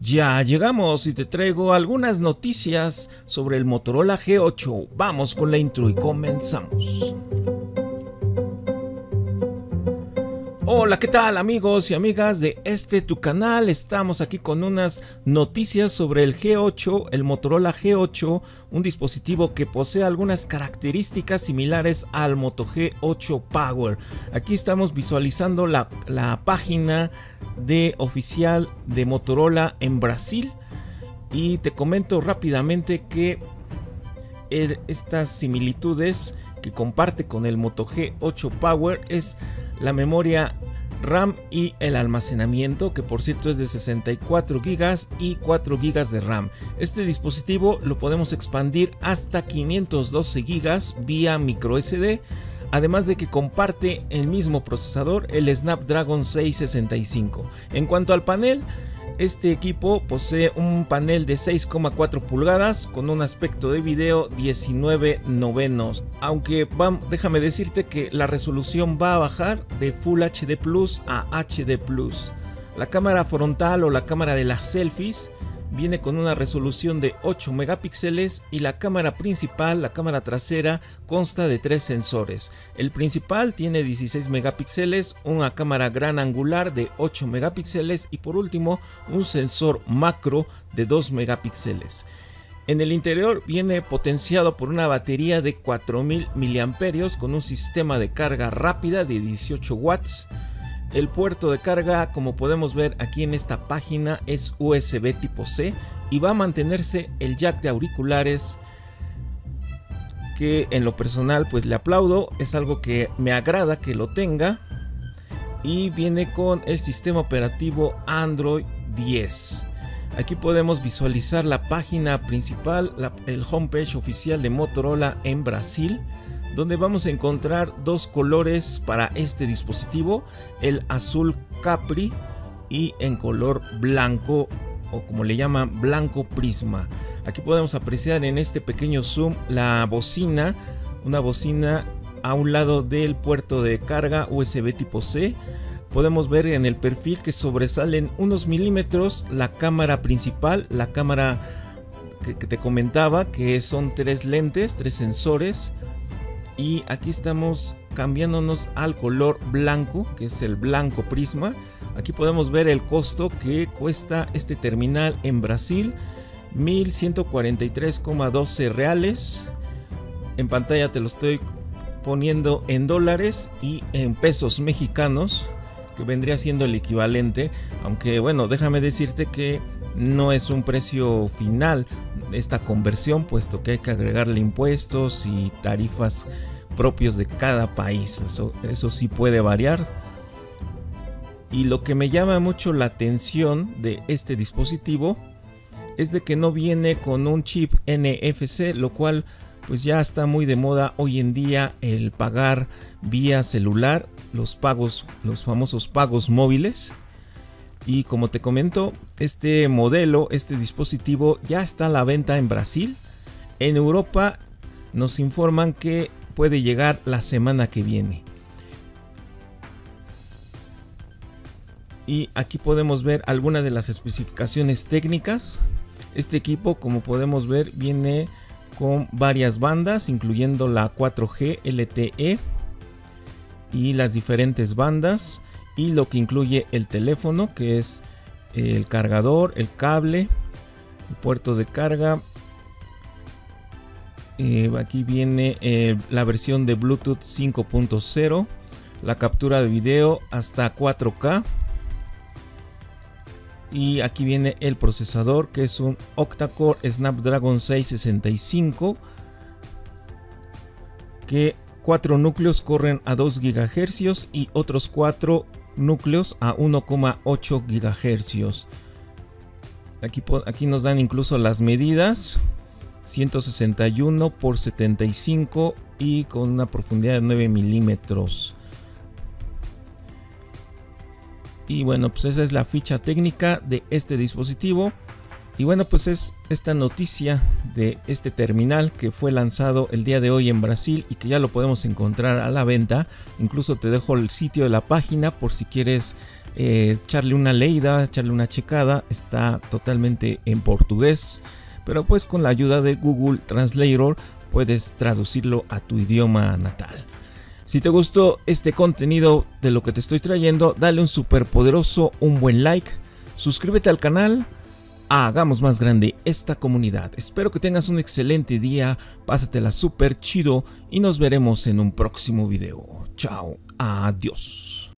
Ya llegamos y te traigo algunas noticias sobre el Motorola G8. Vamos con la intro y comenzamos. Hola, ¿qué tal amigos y amigas de tu canal? Estamos aquí con unas noticias sobre el G8, el Motorola G8, un dispositivo que posee algunas características similares al Moto G8 Power. Aquí estamos visualizando la página oficial de Motorola en Brasil y te comento rápidamente que estas similitudes que comparte con el Moto G8 Power es la memoria RAM y el almacenamiento, que por cierto es de 64 GB y 4 GB de RAM. Este dispositivo lo podemos expandir hasta 512 GB vía micro SD, además de que comparte el mismo procesador, el Snapdragon 665. En cuanto al panel, este equipo posee un panel de 6,4 pulgadas con un aspecto de video 19:9, aunque déjame decirte que la resolución va a bajar de Full HD Plus a HD Plus. La cámara frontal o la cámara de las selfies viene con una resolución de 8 megapíxeles y la cámara principal, la cámara trasera, consta de 3 sensores. El principal tiene 16 megapíxeles, una cámara gran angular de 8 megapíxeles y por último un sensor macro de 2 megapíxeles. En el interior viene potenciado por una batería de 4000 mAh con un sistema de carga rápida de 18 watts. El puerto de carga, como podemos ver aquí en esta página, es USB tipo C y va a mantenerse el jack de auriculares, que en lo personal pues le aplaudo, es algo que me agrada que lo tenga, y viene con el sistema operativo Android 10. Aquí podemos visualizar la página principal, el homepage oficial de Motorola en Brasil, donde vamos a encontrar dos colores para este dispositivo, el azul Capri y en color blanco, o como le llaman, blanco prisma. Aquí podemos apreciar en este pequeño zoom la bocina, una bocina a un lado del puerto de carga USB tipo C. Podemos ver en el perfil que sobresalen unos milímetros la cámara principal, la cámara que te comentaba, que son 3 lentes, 3 sensores. Y aquí estamos cambiándonos al color blanco, que es el blanco prisma. Aquí podemos ver el costo que cuesta este terminal en Brasil, 1143,12 reales. En pantalla te lo estoy poniendo en dólares y en pesos mexicanos, que vendría siendo el equivalente, aunque bueno, déjame decirte que no es un precio final esta conversión, puesto que hay que agregarle impuestos y tarifas propios de cada país. Eso sí puede variar. Y lo que me llama mucho la atención de este dispositivo es de que no viene con un chip NFC, lo cual pues ya está muy de moda hoy en día, el pagar vía celular, los famosos pagos móviles. Y como te comento, este modelo, este dispositivo ya está a la venta en Brasil. En Europa nos informan que puede llegar la semana que viene. Y aquí podemos ver algunas de las especificaciones técnicas. Este equipo, como podemos ver, viene con varias bandas, incluyendo la 4G LTE y las diferentes bandas, y lo que incluye el teléfono, que es el cargador, el cable, el puerto de carga. Aquí viene la versión de Bluetooth 5.0, la captura de video hasta 4K. Y aquí viene el procesador, que es un octa-core Snapdragon 665, que 4 núcleos corren a 2 GHz y otros 4 núcleos a 1,8 GHz. Aquí nos dan incluso las medidas: 161 por 75 y con una profundidad de 9 milímetros. Y bueno, pues esa es la ficha técnica de este dispositivo. Y bueno, pues es esta noticia de este terminal que fue lanzado el día de hoy en Brasil y que ya lo podemos encontrar a la venta. Incluso te dejo el sitio de la página por si quieres echarle una leída, echarle una checada. Está totalmente en portugués, pero pues con la ayuda de Google Translator puedes traducirlo a tu idioma natal. Si te gustó este contenido de lo que te estoy trayendo, dale un super poderoso, un buen like, suscríbete al canal, hagamos más grande esta comunidad. Espero que tengas un excelente día, pásatela súper chido y nos veremos en un próximo video. Chao, adiós.